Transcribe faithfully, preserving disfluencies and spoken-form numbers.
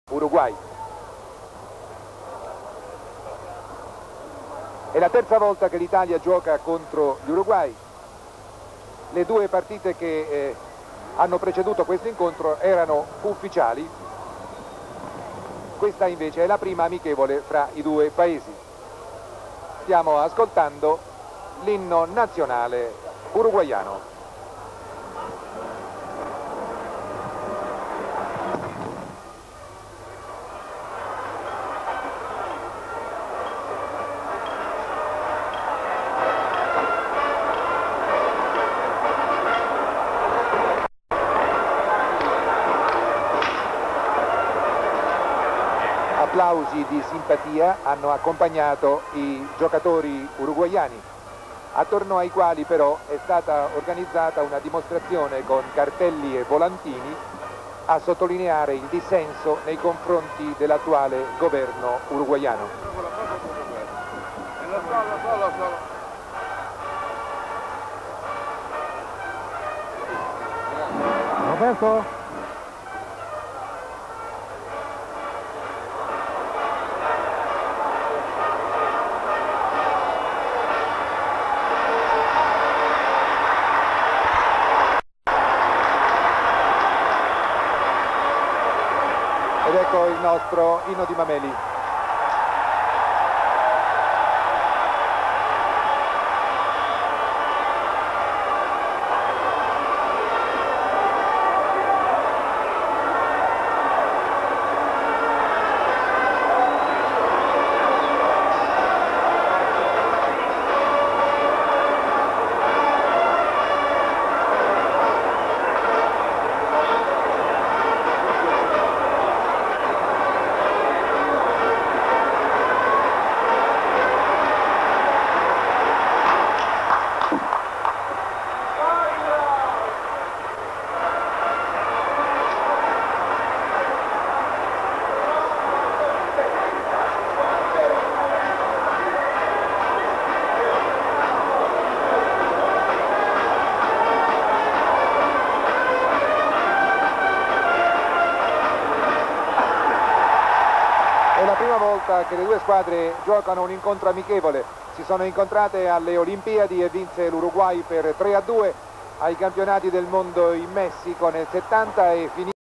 Uruguay. È la terza volta che l'Italia gioca contro l'Uruguay. Le due partite che eh, hanno preceduto questo incontro erano ufficiali. Questa invece è la prima amichevole fra i due paesi. Stiamo ascoltando l'inno nazionale uruguaiano. Applausi di simpatia hanno accompagnato i giocatori uruguaiani, attorno ai quali però è stata organizzata una dimostrazione con cartelli e volantini a sottolineare il dissenso nei confronti dell'attuale governo uruguaiano. Roberto? Ed ecco il nostro inno di Mameli. È la prima volta che le due squadre giocano un incontro amichevole. Si sono incontrate alle Olimpiadi e vinse l'Uruguay per tre a due ai campionati del mondo in Messico nel settanta e finì